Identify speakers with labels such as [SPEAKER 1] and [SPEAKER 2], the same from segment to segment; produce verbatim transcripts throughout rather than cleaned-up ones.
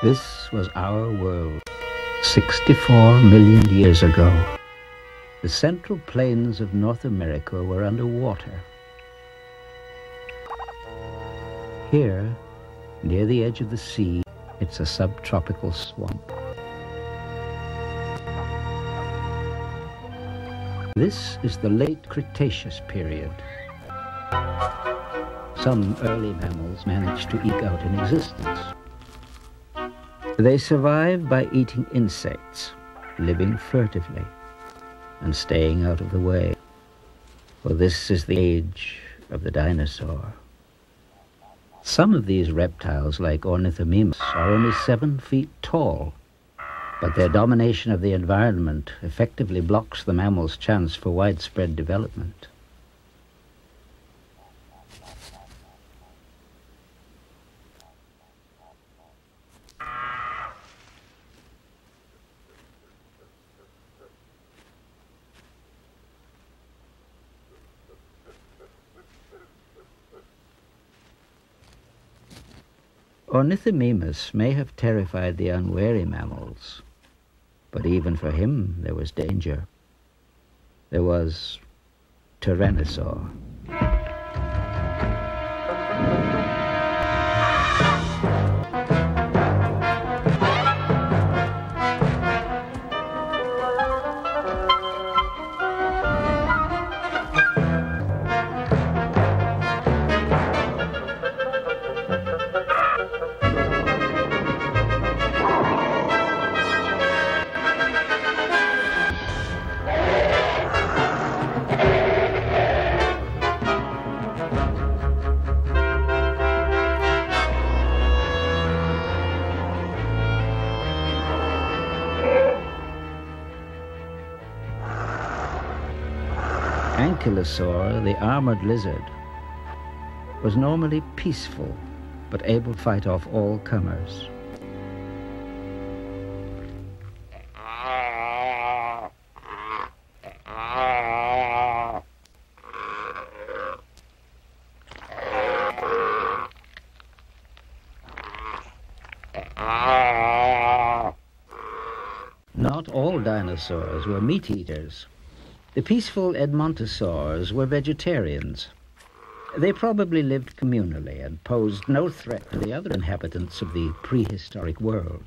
[SPEAKER 1] This was our world, sixty-four million years ago. The central plains of North America were underwater. Here, near the edge of the sea, it's a subtropical swamp. This is the late Cretaceous period. Some early mammals managed to eke out an existence. They survived by eating insects, living furtively, and staying out of the way. For this is the age of the dinosaur. Some of these reptiles, like Ornithomimus, are only seven feet tall, but their domination of the environment effectively blocks the mammal's chance for widespread development. Ornithomimus may have terrified the unwary mammals, but even for him there was danger. There was Tyrannosaur. Ankylosaur, the armored lizard, was normally peaceful, but able to fight off all comers. Not all dinosaurs were meat eaters. The peaceful Edmontosaurs were vegetarians. They probably lived communally and posed no threat to the other inhabitants of the prehistoric world.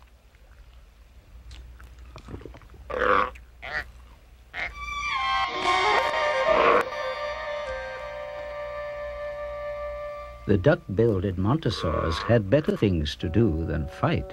[SPEAKER 1] The duck-billed Edmontosaurs had better things to do than fight.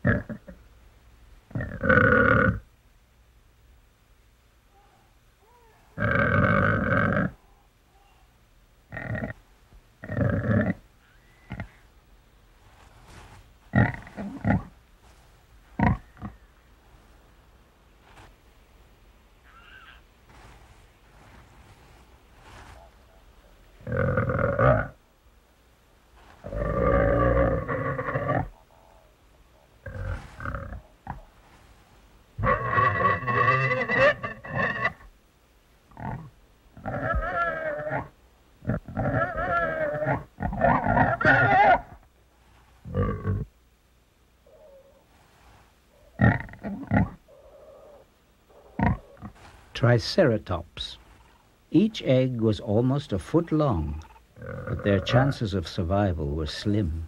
[SPEAKER 1] Triceratops. Each egg was almost a foot long, but their chances of survival were slim.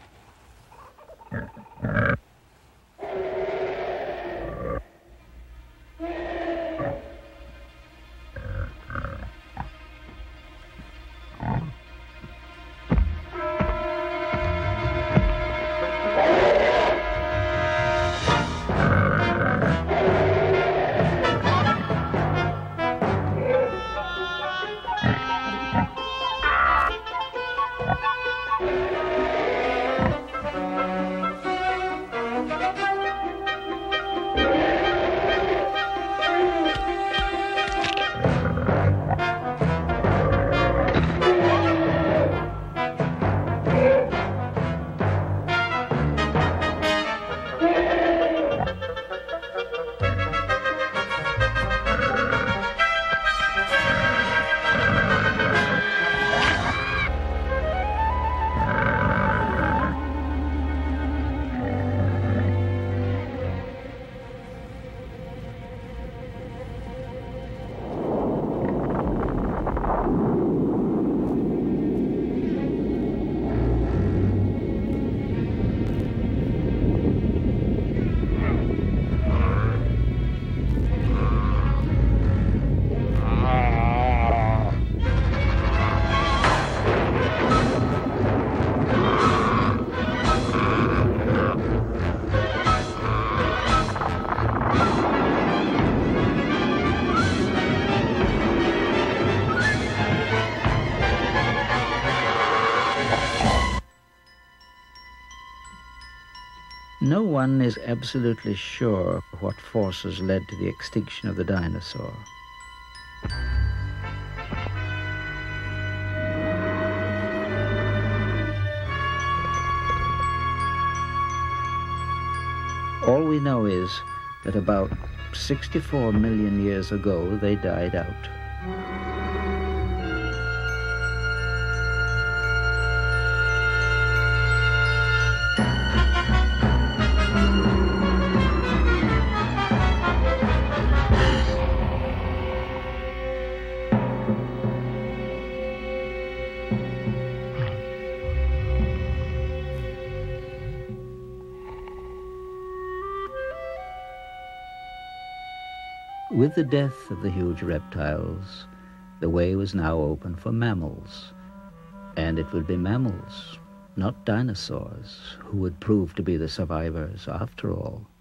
[SPEAKER 1] No one is absolutely sure what forces led to the extinction of the dinosaur. All we know is that about sixty-four million years ago they died out. With the death of the huge reptiles, the way was now open for mammals. And it would be mammals, not dinosaurs, who would prove to be the survivors after all.